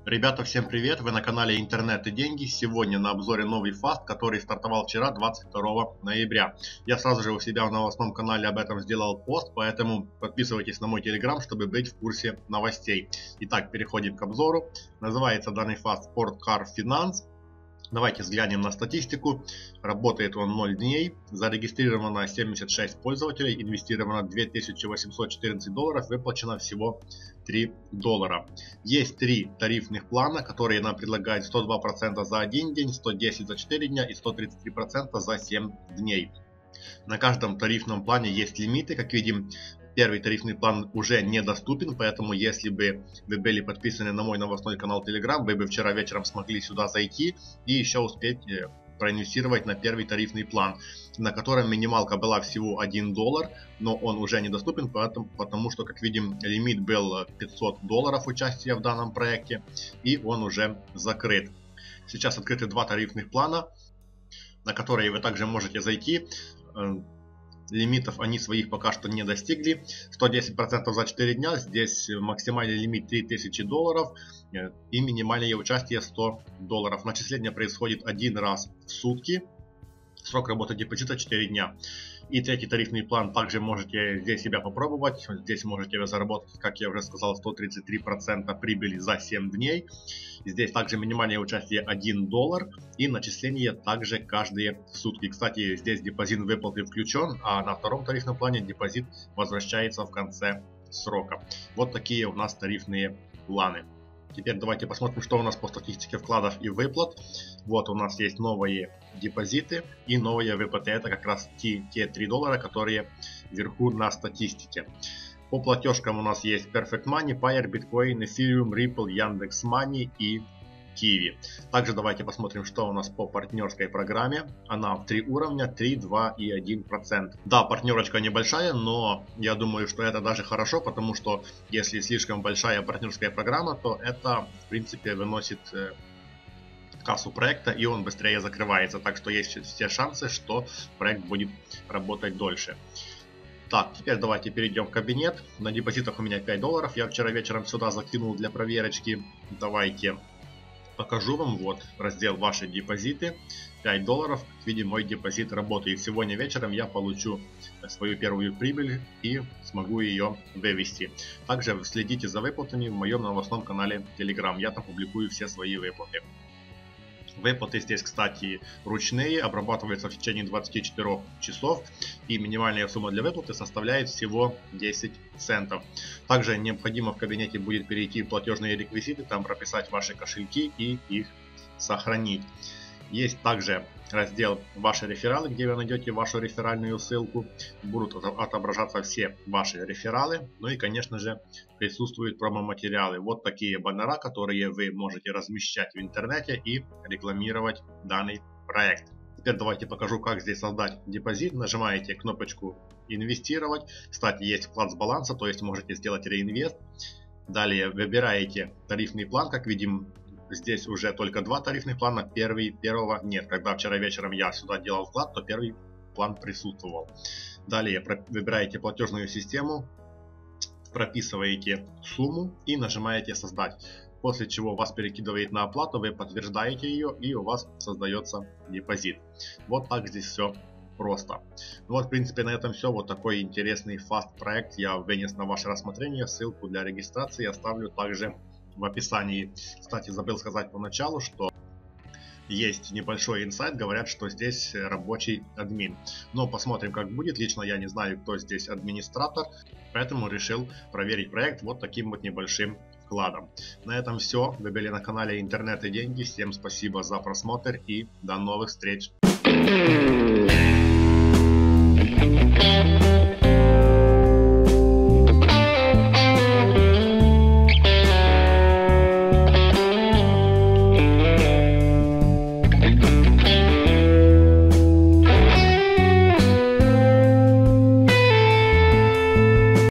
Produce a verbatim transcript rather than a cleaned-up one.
Ребята, всем привет! Вы на канале Интернет и деньги. Сегодня на обзоре новый фаст, который стартовал вчера, двадцать второго ноября. Я сразу же у себя в новостном канале об этом сделал пост, поэтому подписывайтесь на мой телеграм, чтобы быть в курсе новостей. Итак, переходим к обзору. Называется данный фаст Sport Car Finance. Давайте взглянем на статистику. Работает он ноль дней. Зарегистрировано семьдесят шесть пользователей. Инвестировано две тысячи восемьсот четырнадцать долларов. Выплачено всего три доллара. Есть три тарифных плана, которые нам предлагают сто два процента за один день, сто десять за четыре дня и сто тридцать три процента за семь дней. На каждом тарифном плане есть лимиты. Как видим, первый тарифный план уже недоступен, поэтому если бы вы были подписаны на мой новостной канал Telegram, вы бы вчера вечером смогли сюда зайти и еще успеть проинвестировать на первый тарифный план, на котором минималка была всего один доллар, но он уже недоступен, потому, потому что, как видим, лимит был пятьсот долларов участия в данном проекте, и он уже закрыт. Сейчас открыты два тарифных плана, на которые вы также можете зайти. Лимитов они своих пока что не достигли. сто десять процентов за четыре дня. Здесь максимальный лимит три тысячи долларов и минимальное участие сто долларов. Начисление происходит один раз в сутки. Срок работы депозита четыре дня. И третий тарифный план также можете здесь себя попробовать. Здесь можете заработать, как я уже сказал, сто тридцать три процента прибыли за семь дней. Здесь также минимальное участие один доллар и начисление также каждые сутки. Кстати, здесь депозит выплаты включен, а на втором тарифном плане депозит возвращается в конце срока. Вот такие у нас тарифные планы. Теперь давайте посмотрим, что у нас по статистике вкладов и выплат. Вот у нас есть новые депозиты и новые выплаты. Это как раз те, те три доллара, которые вверху на статистике. По платежкам у нас есть Perfect Money, Payeer, Bitcoin, Ethereum, Ripple, Яндекс.Money и Kiwi. Также давайте посмотрим, что у нас по партнерской программе. Она в три уровня, три, два и один процент. Да, партнерочка небольшая, но я думаю, что это даже хорошо, потому что если слишком большая партнерская программа, то это в принципе выносит э, кассу проекта, и он быстрее закрывается. Так что есть все шансы, что проект будет работать дольше. Так, теперь давайте перейдем в кабинет. На депозитах у меня пять долларов. Я вчера вечером сюда закинул для проверочки. Давайте покажу вам. Вот раздел «Ваши депозиты». пять долларов. Как видим, мой депозит работает. Сегодня вечером я получу свою первую прибыль и смогу ее вывести. Также следите за выплатами в моем новостном канале Telegram. Я там публикую все свои выплаты. Выплаты здесь, кстати, ручные, обрабатываются в течение двадцати четырёх часов, и минимальная сумма для выплаты составляет всего десять центов. Также необходимо в кабинете будет перейти в платежные реквизиты, там прописать ваши кошельки и их сохранить. Есть также раздел «Ваши рефералы», где вы найдете вашу реферальную ссылку. Будут отображаться все ваши рефералы. Ну и, конечно же, присутствуют промо-материалы. Вот такие баннера, которые вы можете размещать в интернете и рекламировать данный проект. Теперь давайте покажу, как здесь создать депозит. Нажимаете кнопочку «Инвестировать». Кстати, есть вклад с баланса, то есть можете сделать реинвест. Далее выбираете тарифный план, как видим. Здесь уже только два тарифных плана, первый, первого нет. Когда вчера вечером я сюда делал вклад, то первый план присутствовал. Далее выбираете платежную систему, прописываете сумму и нажимаете «Создать». После чего вас перекидывает на оплату, вы подтверждаете ее и у вас создается депозит. Вот так здесь все просто. Ну вот, в принципе, на этом все. Вот такой интересный фаст проект я вынес на ваше рассмотрение. Ссылку для регистрации оставлю также в описании. Кстати, забыл сказать поначалу, что есть небольшой инсайт. Говорят, что здесь рабочий админ. Но посмотрим, как будет. Лично я не знаю, кто здесь администратор, поэтому решил проверить проект вот таким вот небольшим вкладом. На этом все. Вы были на канале Интернет и деньги. Всем спасибо за просмотр и до новых встреч.